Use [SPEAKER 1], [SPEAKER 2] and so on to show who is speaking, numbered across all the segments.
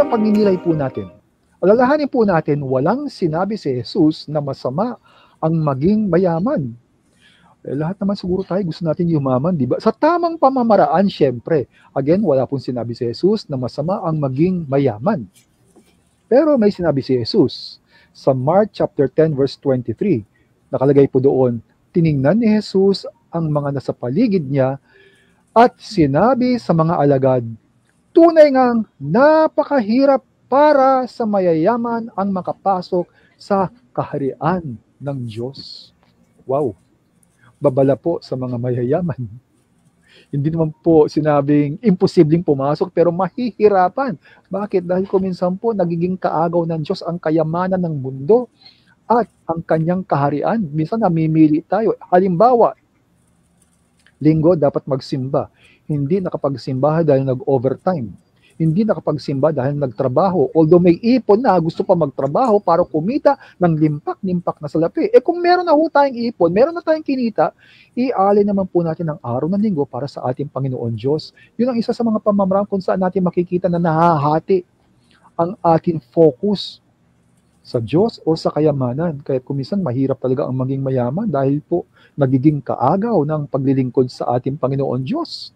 [SPEAKER 1] ang pagninilay po natin. Alalahanin po natin, walang sinabi si Jesus na masama ang maging mayaman. Lahat naman siguro tayo gusto natin yumaman, di ba? Sa tamang pamamaraan, syempre. Again, wala pong sinabi si Jesus na masama ang maging mayaman. Pero may sinabi si Jesus sa Mark chapter 10 verse 23. Nakalagay po doon, tiningnan ni Jesus ang mga nasa paligid niya at sinabi sa mga alagad, tunay ngang napakahirap para sa mayayaman ang makapasok sa kaharian ng Diyos. Wow! Babala po sa mga mayayaman. Hindi naman po sinabing imposibleng pumasok pero mahihirapan. Bakit? Dahil kuminsan po nagiging kaagaw ng Diyos ang kayamanan ng mundo at ang kanyang kaharian. Minsan namimili tayo. Halimbawa, linggo dapat magsimba. Hindi nakapagsimba dahil nag-overtime. Hindi nakapagsimba dahil nagtrabaho. Although may ipon na, gusto pa magtrabaho para kumita ng limpak-limpak na salapi. Kung meron na ho tayong ipon, meron na tayong kinita, ialin naman po natin ang araw ng linggo para sa ating Panginoon Diyos. Yun ang isa sa mga pamamaraan kung saan natin makikita na nahahati ang ating focus sa Diyos o sa kayamanan. Kaya kumisan mahirap talaga ang maging mayaman dahil po nagiging kaagaw ng paglilingkod sa ating Panginoon Diyos.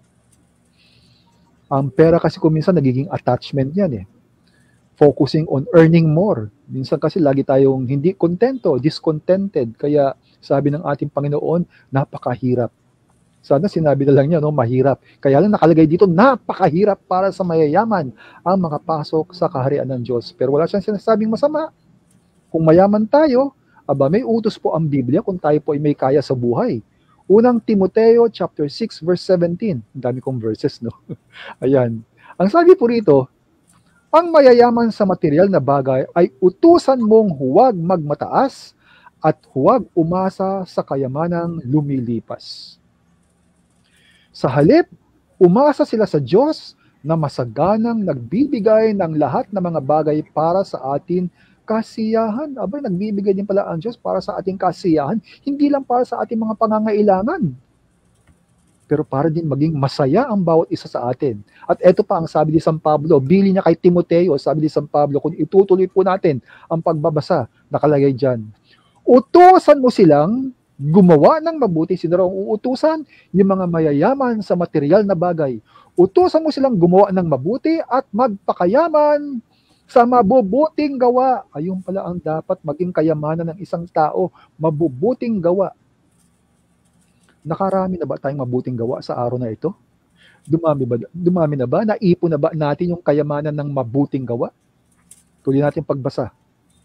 [SPEAKER 1] Ang pera kasi kuminsan nagiging attachment yan Focusing on earning more. Minsan kasi lagi tayong hindi kontento, discontented. Kaya sabi ng ating Panginoon, napakahirap. Sana sinabi na lang niya, mahirap. Kaya lang nakalagay dito, napakahirap para sa mayayaman ang makapasok sa kaharian ng Diyos. Pero wala siyang sinasabing masama. Kung mayaman tayo, may utos po ang Biblia kung tayo po ay may kaya sa buhay. Unang Timoteo chapter 6 verse 17. Ang dami kong verses, no? Ayan. Ang sabi po rito, ang mayayaman sa material na bagay ay utusan mong huwag magmataas at huwag umasa sa kayamanang lumilipas. Sa halip, umasa sila sa Diyos na masaganang nagbibigay ng lahat ng mga bagay para sa atin kasiyahan. Nagbibigay din pala ang Diyos para sa ating kasiyahan, hindi lang para sa ating mga pangangailangan, pero para din maging masaya ang bawat isa sa atin. At ito pa ang sabi ni San Pablo, bili niya kay Timoteo, sabi ni San Pablo, kung itutuloy po natin ang pagbabasa, nakalagay dyan, utusan mo silang gumawa ng mabuti. Sino raw ang uutusan? Yung mga mayayaman sa material na bagay. Utusan mo silang gumawa ng mabuti at magpakayaman sa mabubuting gawa. Ayun pala ang dapat maging kayamanan ng isang tao, mabubuting gawa. Nakarami na ba tayong mabuting gawa sa araw na ito? Dumami na ba? Naipon na ba natin yung kayamanan ng mabuting gawa? Tuloy natin pagbasa.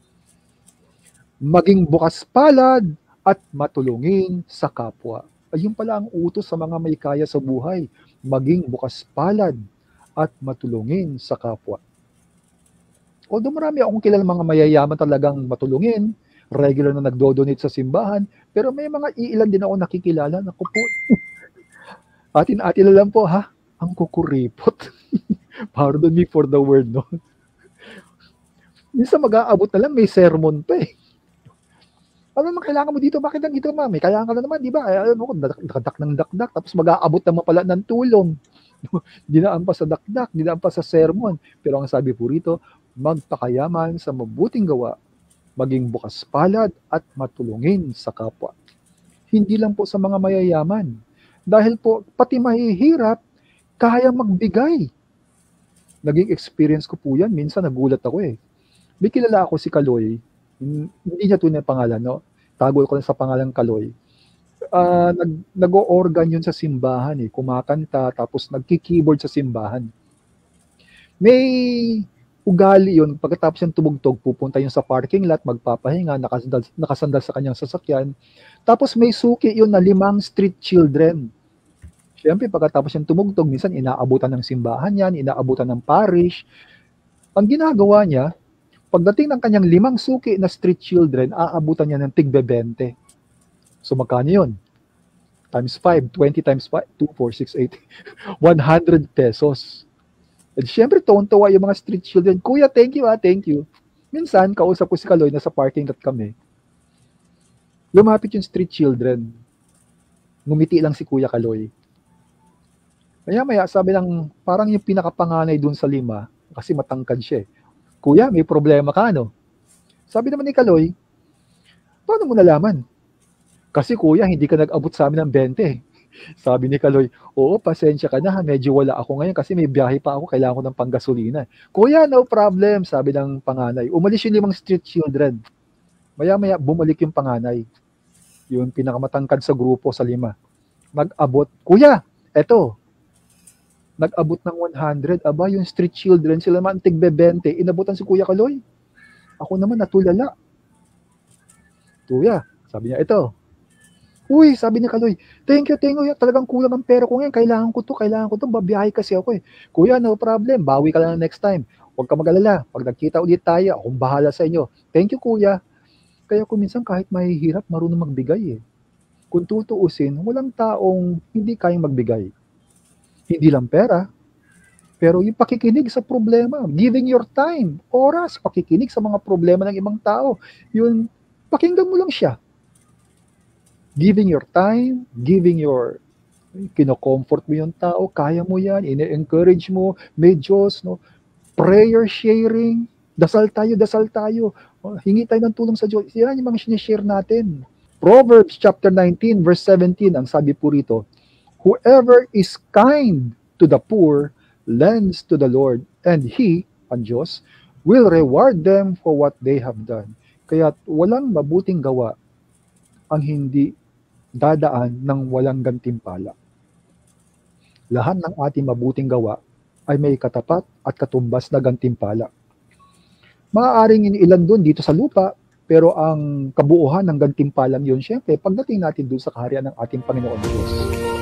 [SPEAKER 1] Maging bukas palad at matulungin sa kapwa. Ayun pala ang utos sa mga may kaya sa buhay. Maging bukas palad at matulungin sa kapwa. Although marami akong kilala mga mayayaman talagang matulungin, regular na nagdo-donate sa simbahan, pero may mga iilan din ako nakikilala na po, atin-atin lang po ang kukuripot. Pardon me for the word, no? Minsan mag-aabot na lang, may sermon pa Ano naman kailangan mo dito? Bakit lang dito, ma'am? Kailangan ka na naman, di ba? Alam mo, dakdak ng dakdak, tapos mag-aabot naman pala ng tulong. Dinaan pa sa dakdak, dinaan pa sa sermon. Pero ang sabi po rito, magpakayaman sa mabuting gawa, maging bukas palad at matulungin sa kapwa. Hindi lang po sa mga mayayaman. Dahil po, pati mahihirap, kaya magbigay. Naging experience ko po yan. Minsan nagulat ako May kilala ako si Kaloy. Hindi niya tunay pangalan, no? Tago ko lang sa pangalan Kaloy. Nag-o-organ yun sa simbahan kumakanta, tapos nagki-keyboard sa simbahan. May ugali yun, pagkatapos yung tumugtog, pupunta yun sa parking lot, magpapahinga, nakasandal sa kanyang sasakyan. Tapos may suki yun na 5 street children. Siyempre, pagkatapos yung tumugtog, minsan inaabutan ng simbahan yan, inaabutan ng parish. Ang ginagawa niya, pagdating ng kanyang 5 suki na street children, aabutan niya ng tig-20. So magkano yun? Times 5, 20 times 5, 2, 4, 6, 8, 100 pesos. At syempre, tuwan-tuwa yung mga street children. Kuya, thank you thank you. Minsan, kausap ko si Kaloy, nasa parking lot kami. Lumapit yung street children. Ngumiti lang si Kuya Kaloy. Maya-maya, sabi lang, parang yung pinakapanganay dun sa 5, kasi matangkad siya. Kuya, may problema ka, no? Sabi naman ni Kaloy, paano mo nalaman? Kasi kuya, hindi ka nag-abot sa amin ng 20. Sabi ni Kaloy, oo, pasensya ka na, medyo wala ako ngayon kasi may biyahe pa ako, kailangan ko ng panggasolina. Kuya, no problem, sabi ng panganay. Umalis yung 5 street children. Maya-maya, bumalik yung panganay. Yung pinakamatangkad sa grupo sa 5. Nag-abot, kuya, eto, nag-abot ng 100. Aba, yung street children, sila naman tig-20. Inabutan si Kuya Kaloy. Ako naman natulala. Kuya, sabi niya, ito. Uy, sabi ni Kaloy, thank you. Talagang kulang ang pera ko ngayon. Kailangan ko to. Babiyahe kasi ako eh. Kuya, no problem. Bawi ka lang next time. Huwag ka mag-alala. Pag nagkita ulit tayo, akong bahala sa inyo. Thank you, kuya. Kaya kung minsan kahit mahihirap, marunong magbigay eh. Kung tutuusin, walang taong hindi kayang magbigay. Hindi lang pera, pero yung pakikinig sa problema, giving your time, oras, pakikinig sa mga problema ng ibang tao, yun, pakinggan mo lang siya. Giving your time, kino-comfort mo yung tao, kaya mo yan, ine-encourage mo, may Diyos, no? Prayer sharing, dasal tayo, hingi tayo ng tulong sa Diyos. Yan yung mga sinishare natin. Proverbs chapter 19 verse 17, ang sabi po rito, whoever is kind to the poor lends to the Lord, and He, ang Diyos, will reward them for what they have done. Kaya walang mabuting gawa ang hindi dadaan ng walang gantimpala. Lahat ng ating mabuting gawa ay may katapat at katumbas na gantimpala. Maaaring ilan doon dito sa lupa, pero ang kabuuhan ng gantimpalang yun, syempre, pagdating natin doon sa kaharian ng ating Panginoon Diyos.